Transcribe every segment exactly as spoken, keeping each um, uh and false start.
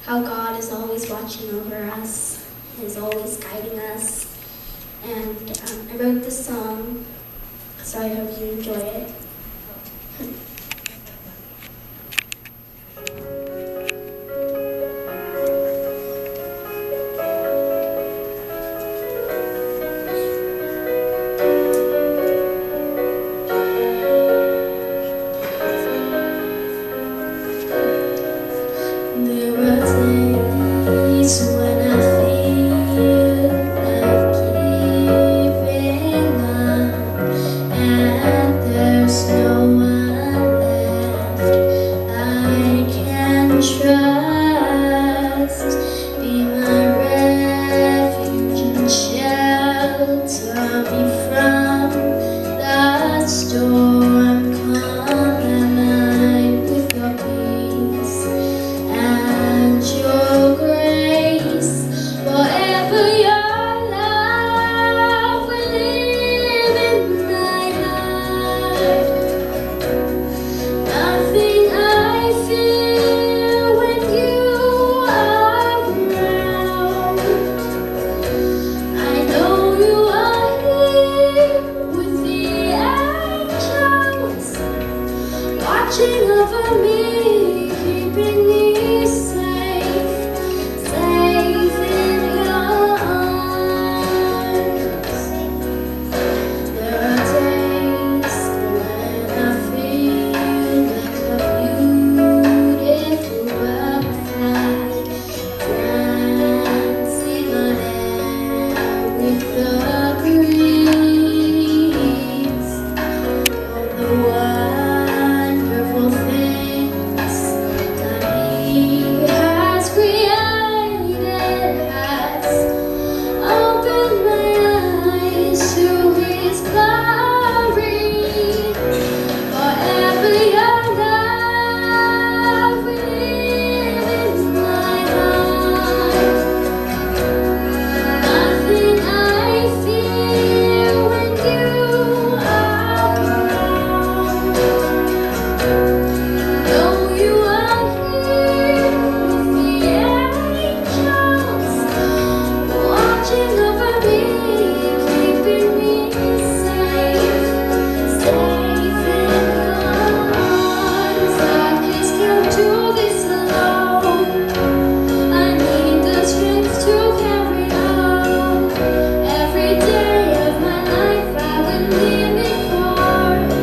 how God is always watching over us, is always guiding us. And um, I wrote this song, so I hope you enjoy it. Watching over me, keeping me safe, safe in your arms. There are days when I feel like a beautiful butterfly dancing on air with the breeze. Oh, the world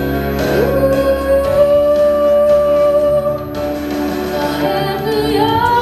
forever young.